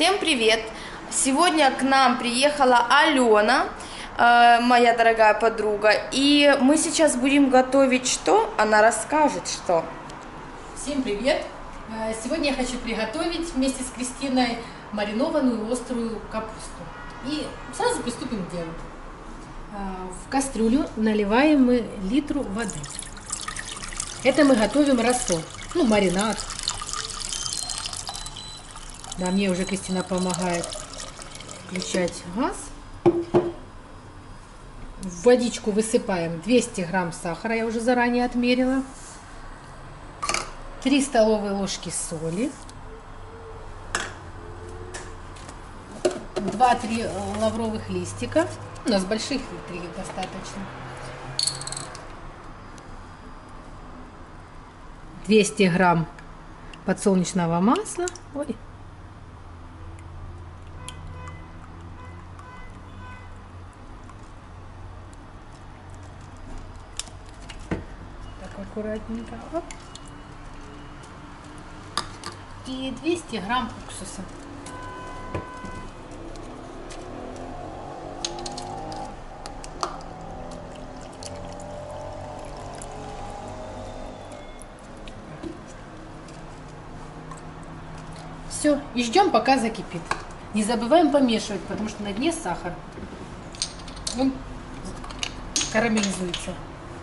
Всем привет! Сегодня к нам приехала Алена, моя дорогая подруга, и мы сейчас будем готовить что? Она расскажет, что. Всем привет! Сегодня я хочу приготовить вместе с Кристиной маринованную острую капусту. И сразу приступим к делу. В кастрюлю наливаем мы литру воды. Это мы готовим рассол, маринад. Да, мне уже Кристина помогает включать газ. В водичку высыпаем 200 грамм сахара, я уже заранее отмерила. 3 столовые ложки соли. 2-3 лавровых листика. У нас больших 3 достаточно. 200 грамм подсолнечного масла. Ой. Так, аккуратненько. Оп. И 200 грамм уксуса. Все, и ждем, пока закипит. Не забываем помешивать, потому что на дне сахар. Он карамелизуется.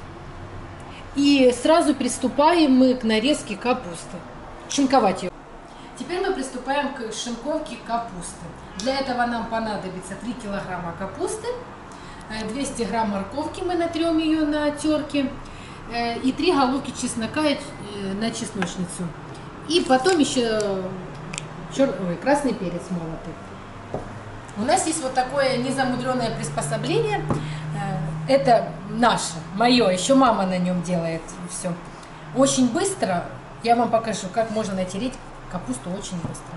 И сразу приступаем мы к нарезке капусты. Шинковать ее. Теперь мы приступаем к шинковке капусты. Для этого нам понадобится 3 килограмма капусты, 200 грамм морковки, мы натрем ее на терке, и 3 головки чеснока на чесночницу. И потом еще красный перец молотый. У нас есть вот такое незамудренное приспособление. Это наше, мое, еще мама на нем делает все. Очень быстро, я вам покажу, как можно натереть капусту очень быстро.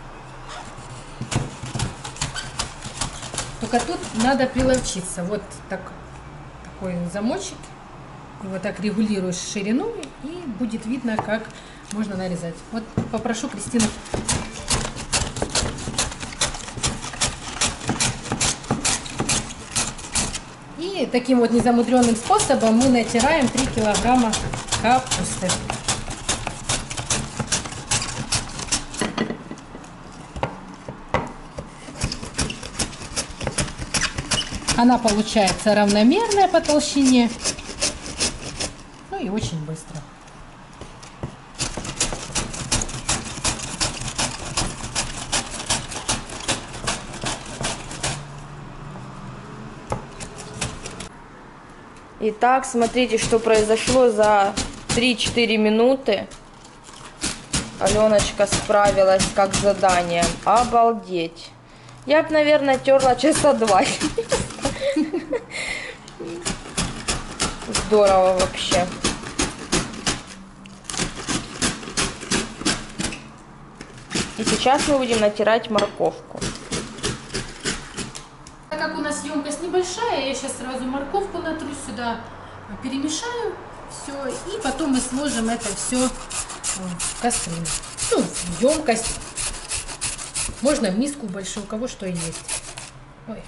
Только тут надо приловчиться. Вот такой замочек. И вот так регулируешь ширину, и будет видно, как можно нарезать. Вот попрошу Кристину. И таким вот незамудренным способом мы натираем 3 килограмма капусты. Она получается равномерная по толщине, и очень быстро. Итак, смотрите, что произошло за 3-4 минуты. Аленочка справилась как с заданием. Обалдеть. Я бы, наверное, терла часа 2. Здорово вообще. И сейчас мы будем натирать морковку. Так как у нас емкость небольшая, я сейчас сразу морковку натру сюда, перемешаю все, и потом мы сложим это все в кастрюлю. В емкость. Можно в миску большую, у кого что есть. Ой.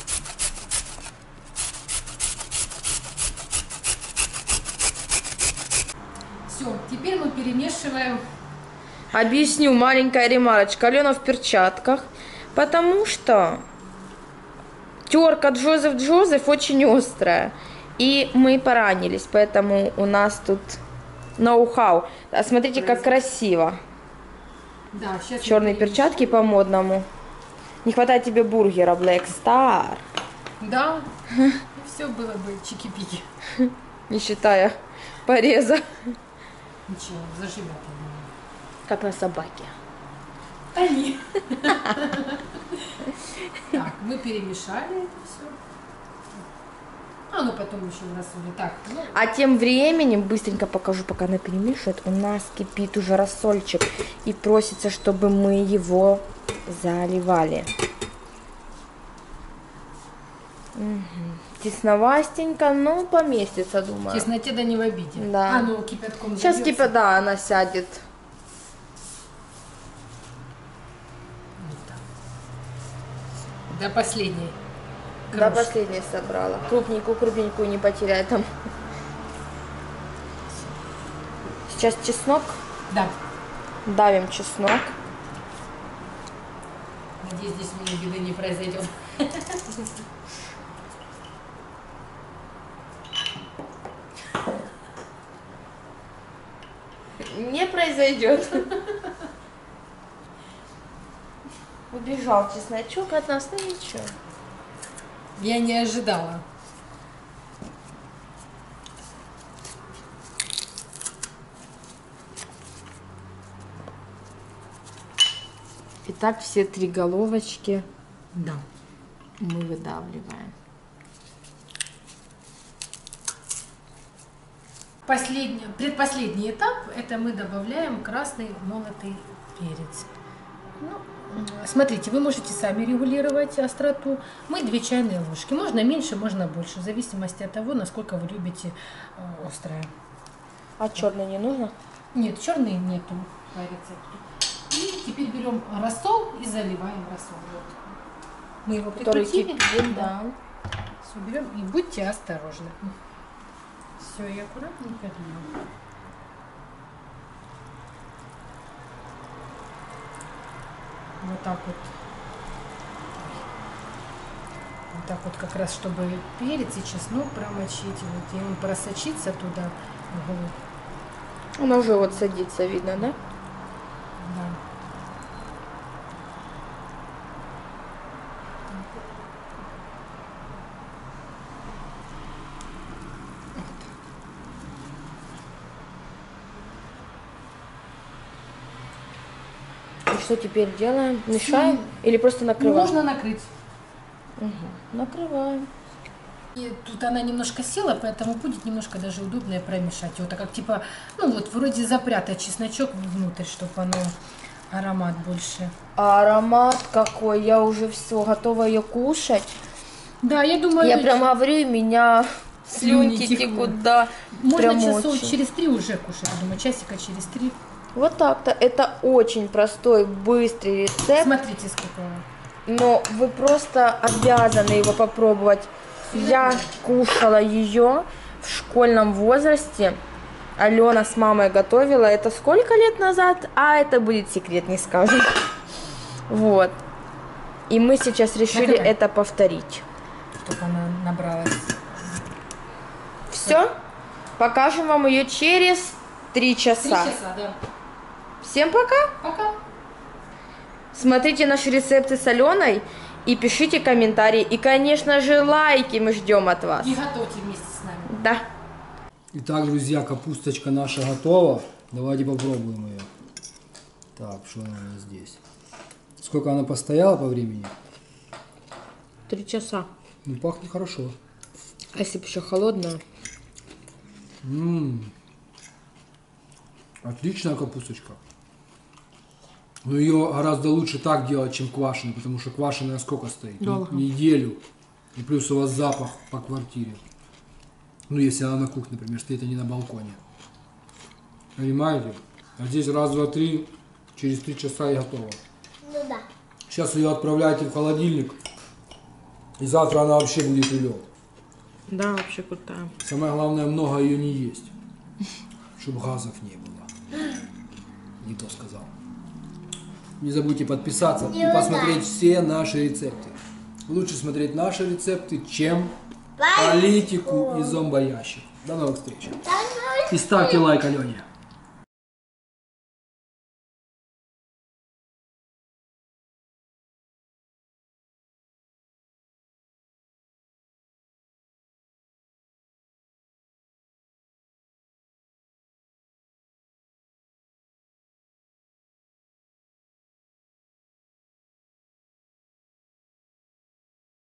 Все, теперь мы перемешиваем. Объясню, маленькая ремарочка. Алена в перчатках, потому что терка Джозеф очень острая. И мы поранились, поэтому у нас тут ноу-хау. А смотрите, как красиво. Да, сейчас черные перчатки по-модному. Не хватает тебе бургера Black Star. Да, все было бы чики-пики. Не считая пореза. Ничего, заживет. Как на собаке. Они. Так, мы перемешали это все. Потом еще в рассоле. Так. А тем временем, быстренько покажу, пока она перемешивает, у нас кипит уже рассольчик. И просится, чтобы мы его заливали. Тесновастенько, но поместится, думаю. Тесноте да не в обиде. Да. Кипятком сейчас забьется. да, она сядет. Вот так. До последней. До крошки. последней собрала. Крупненькую не потеряй там. Сейчас чеснок. Да. Давим чеснок. Надеюсь, здесь мне беды не произойдет. Не произойдет. Убежал чесночок от нас, ну ничего. Я не ожидала. Итак, все 3 головочки Да. мы выдавливаем. Предпоследний этап – это мы добавляем красный молотый перец. Ну, смотрите, вы можете сами регулировать остроту. Мы 2 чайные ложки. Можно меньше, можно больше, в зависимости от того, насколько вы любите острое. А черный не нужно? Нет, черный нету по рецепту. И теперь берем рассол и заливаем рассол. Вот. Мы его Который прикрутили. кипит, да. Все, берем и будьте осторожны. Все, и аккуратненько льем. Вот так вот. Вот так вот как раз, чтобы перец и чеснок промочить. Вот, и он просочится туда вглубь. Он уже вот садится, видно, да? Да. И что теперь делаем? Мешаем или просто накрываем? Можно накрыть. Угу. Накрываем. И тут она немножко села, поэтому будет немножко даже удобнее промешать. Вот так как типа, ну вот вроде запрятать чесночок внутрь, чтобы оно аромат больше. А аромат какой, я уже все готова ее кушать. Да, я думаю, Я прям говорю, и меня слюнки текут. текут, да. можно прям часов очень. через 3 уже кушать. Я думаю, часика через 3. Вот так-то. Это очень простой, быстрый рецепт. Смотрите, сколько. Но вы просто обязаны его попробовать. Я кушала ее в школьном возрасте. Алена с мамой готовила. Это сколько лет назад? А это будет секрет, не скажу. Вот. И мы сейчас решили Накрывай. это повторить. Чтобы она набралась. Все. Покажем вам ее через 3 3 часа. часа, да. Всем пока. Пока. Смотрите наши рецепты с Аленой и пишите комментарии. И, конечно же, лайки мы ждем от вас. И готовьте вместе с нами. Да. Итак, друзья, капусточка наша готова. Давайте попробуем ее. Так, что она у нас здесь? Сколько она постояла по времени? 3 часа. Ну, пахнет хорошо. А если бы еще холодная? Отличная капусточка. Но ее гораздо лучше так делать, чем квашеную, потому что квашеная сколько стоит? Долго. Неделю. И плюс у вас запах по квартире. Ну, если она на кухне, например, стоит, а не на балконе. Понимаете? А здесь раз, два, три, через 3 часа и готово. Ну да. Сейчас ее отправляйте в холодильник. И завтра она вообще будет улет. Да, вообще крутая. Самое главное, много ее не есть. Чтобы газов не было. Не то сказал. Не забудьте подписаться и посмотреть все наши рецепты. Лучше смотреть наши рецепты, чем политику и зомбоящик. До новых встреч. И ставьте лайк Алене.